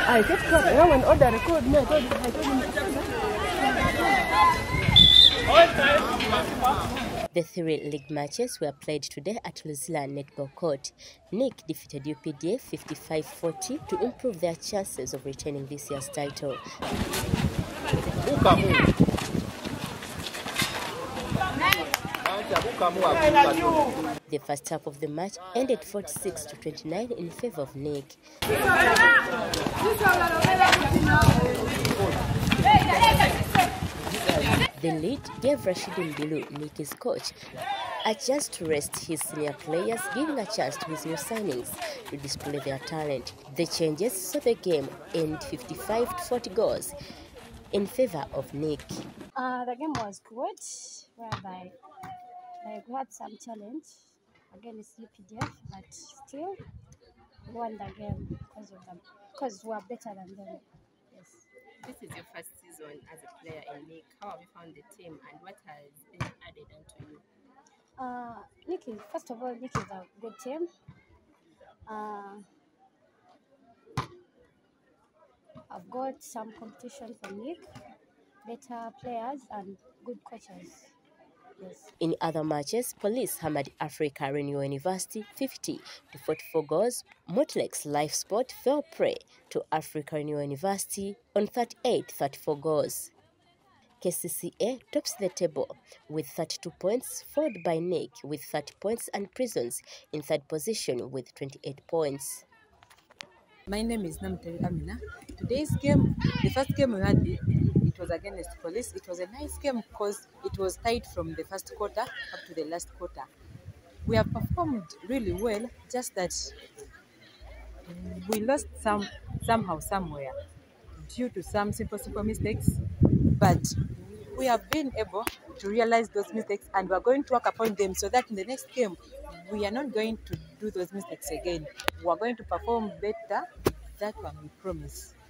I kept quiet. When all the record, me, I told him. The three league matches were played today at Luzila Netball Court. Nick defeated UPDF 55-40 to improve their chances of retaining this year's title. The first half of the match ended 46-29 in favor of Nick. The lead gave Rashid Mbilu, Nicky's coach, a chance to rest his senior players, giving a chance to his new signings to display their talent. The changes saw the game end 55-40 goals in favor of Nick. The game was good, whereby we had some challenge against UPDF, but still won the game because we are better than them. Yes. This is your first season as a player in Nick. How have you found the team and what has been added onto you? First of all, Nick is a good team. I've got some competition from Nick, better players and good coaches. Yes. In other matches, Police hammered Africa Renewal University 50-44 goals. Motlex Life Sport fell prey to Africa Renewal University on 38-34 goals. KCCA tops the table with 32 points, followed by Nick with 30 points and Prisons in third position with 28 points. My name is Namtari Amina. Today's game, the first game we had, it was against Police. It was a nice game because it was tight from the first quarter up to the last quarter. We have performed really well, just that we lost somehow, somewhere, due to some simple mistakes. But we have been able to realize those mistakes and we are going to work upon them so that in the next game, we are not going to do those mistakes again. We are going to perform better. That one we promise.